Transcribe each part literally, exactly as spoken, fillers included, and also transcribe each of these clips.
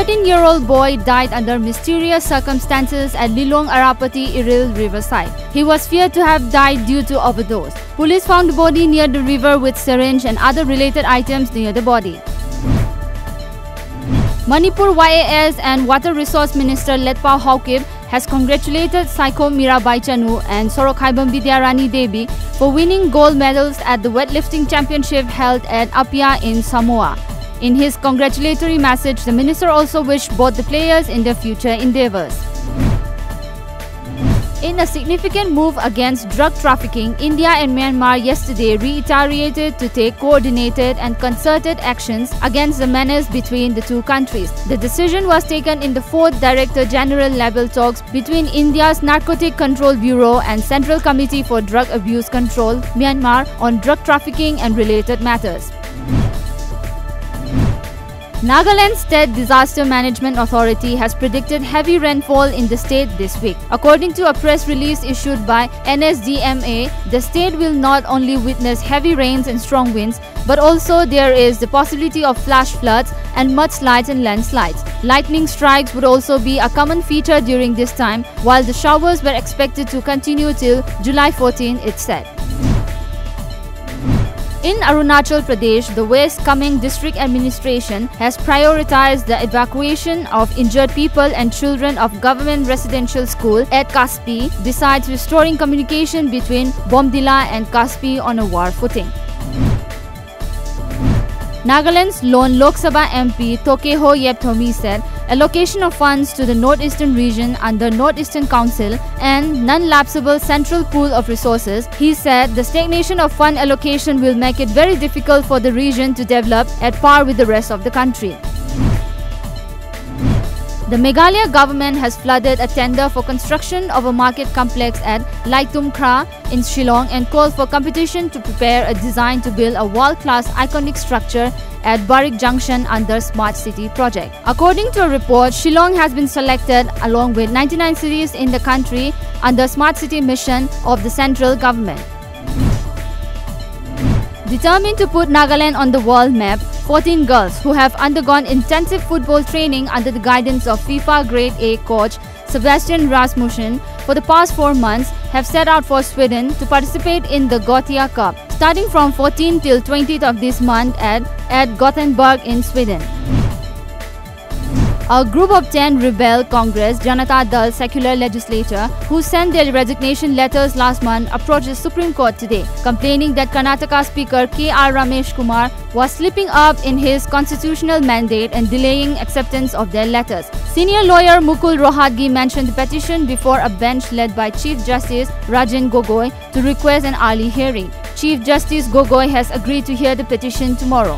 thirteen-year-old boy died under mysterious circumstances at Lilong Arapati Iril riverside. He was feared to have died due to overdose. Police found the body near the river with syringe and other related items near the body. Manipur Y A S and Water Resource Minister Letpao Haokip has congratulated Saiko Mirabai Chanu and Sorokhaibam Vidyarani Devi for winning gold medals at the weightlifting championship held at Apia in Samoa. In his congratulatory message, the minister also wished both the players in their future endeavours. In a significant move against drug trafficking, India and Myanmar yesterday reiterated to take coordinated and concerted actions against the menace between the two countries. The decision was taken in the fourth Director General level talks between India's Narcotic Control Bureau and Central Committee for Drug Abuse Control, Myanmar, on drug trafficking and related matters. Nagaland State Disaster Management Authority has predicted heavy rainfall in the state this week. According to a press release issued by N S D M A, the state will not only witness heavy rains and strong winds, but also there is the possibility of flash floods and mudslides and landslides. Lightning strikes would also be a common feature during this time, while the showers were expected to continue till July fourteenth, it said. In Arunachal Pradesh, the West Kameng District Administration has prioritized the evacuation of injured people and children of government residential school at Kaspi, besides restoring communication between Bomdila and Kaspi on a war footing. Nagaland's lone Lok Sabha M P Tokeho Yepthomi said allocation of funds to the Northeastern region under Northeastern Council and non-lapsable central pool of resources. He said the stagnation of fund allocation will make it very difficult for the region to develop at par with the rest of the country. The Meghalaya government has flooded a tender for construction of a market complex at Laitum Kra in Shillong and called for competition to prepare a design to build a world-class iconic structure at Barik Junction under Smart City project. According to a report, Shillong has been selected along with ninety-nine cities in the country under Smart City mission of the central government. Determined to put Nagaland on the world map, fourteen girls who have undergone intensive football training under the guidance of FIFA Grade A coach Sebastian Rasmussen for the past four months have set out for Sweden to participate in the Gothia Cup, starting from fourteenth till twentieth of this month at, at Gothenburg in Sweden. A group of ten Rebel Congress Janata Dal secular legislature who sent their resignation letters last month approached the Supreme Court today, complaining that Karnataka Speaker K R Ramesh Kumar was slipping up in his constitutional mandate and delaying acceptance of their letters. Senior lawyer Mukul Rohatgi mentioned the petition before a bench led by Chief Justice Rajan Gogoi to request an early hearing. Chief Justice Gogoi has agreed to hear the petition tomorrow.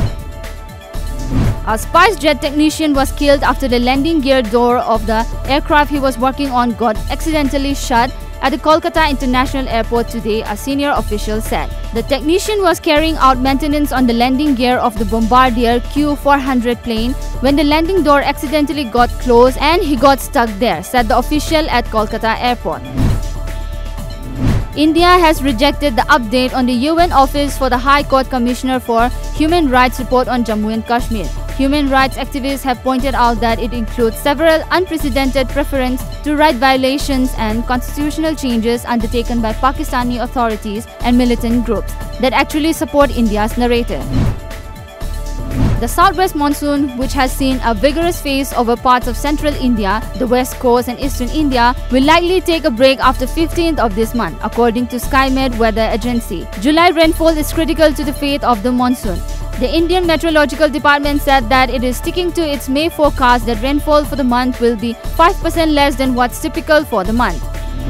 A SpiceJet technician was killed after the landing gear door of the aircraft he was working on got accidentally shut at the Kolkata International Airport today, a senior official said. The technician was carrying out maintenance on the landing gear of the Bombardier Q four hundred plane when the landing door accidentally got closed and he got stuck there, said the official at Kolkata Airport. India has rejected the update on the U N Office for the High Court Commissioner for Human Rights report on Jammu and Kashmir. Human rights activists have pointed out that it includes several unprecedented preference to right violations and constitutional changes undertaken by Pakistani authorities and militant groups that actually support India's narrative. The southwest monsoon, which has seen a vigorous phase over parts of central India, the west coast and eastern India, will likely take a break after fifteenth of this month, according to SkyMed Weather Agency. July rainfall is critical to the fate of the monsoon. The Indian Meteorological Department said that it is sticking to its May forecast that rainfall for the month will be five percent less than what's typical for the month.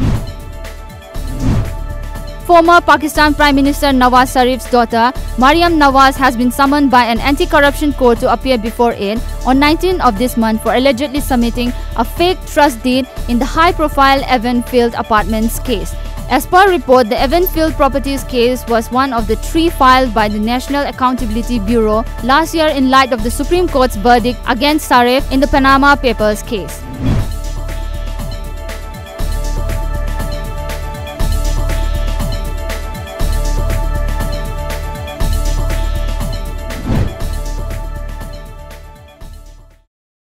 Former Pakistan Prime Minister Nawaz Sharif's daughter, Maryam Nawaz, has been summoned by an anti-corruption court to appear before it on nineteenth of this month for allegedly submitting a fake trust deed in the high-profile Evanfield Apartments case. As per report, the Evanfield Properties case was one of the three filed by the National Accountability Bureau last year in light of the Supreme Court's verdict against Sharif in the Panama Papers case.